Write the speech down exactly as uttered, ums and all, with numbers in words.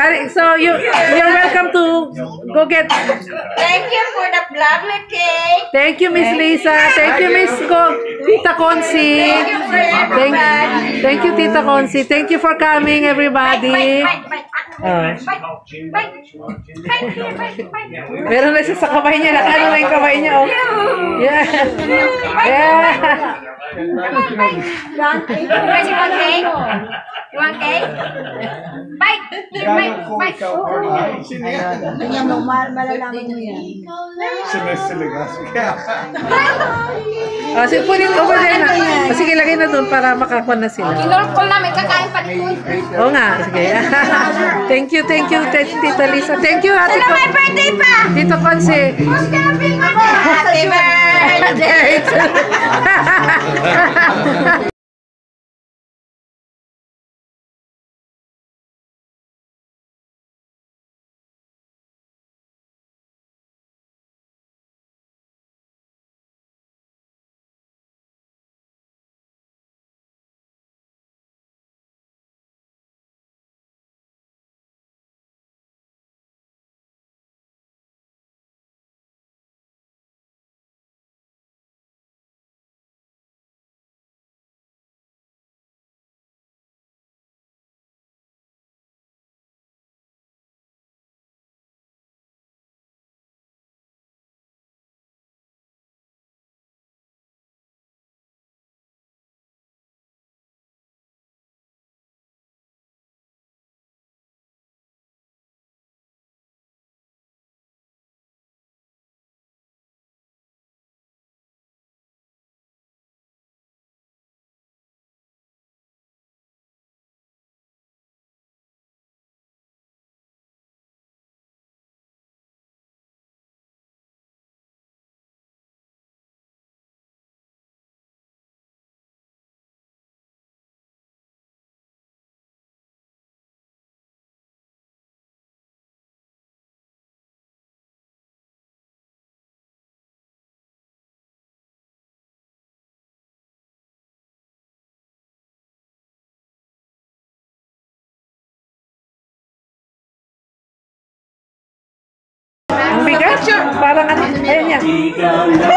Daddy, so you you're welcome to go get. Thank you for the lovely cake. Thank you, Miss Lisa. Thank you, Miss Ko Tita Consi. Thank you for Thank, everybody. thank you, Tita Consi. Thank you for coming, everybody. Bite, bite, bite. Oh. Bite, bite. Bite here, bite, bite. Meron na siya sa kamay niya. Nakano na yung kamay niya. Oh. Yeah. Yeah. You want cake? You want cake? Bite! Here, bite, bite. Kanya mo, malalaman mo yan. Oh, sige, put it over there na. Oh, sige, lagay na doon para makakuha na sila. Kinurkol namin, kakain pa rin. Oo nga, sige. Thank you, thank you, Tita Lisa. Thank you, Ate Wala, my birthday pa! Tito Consi. Happy birthday! Ang bigat. Parang ano, ayun yan.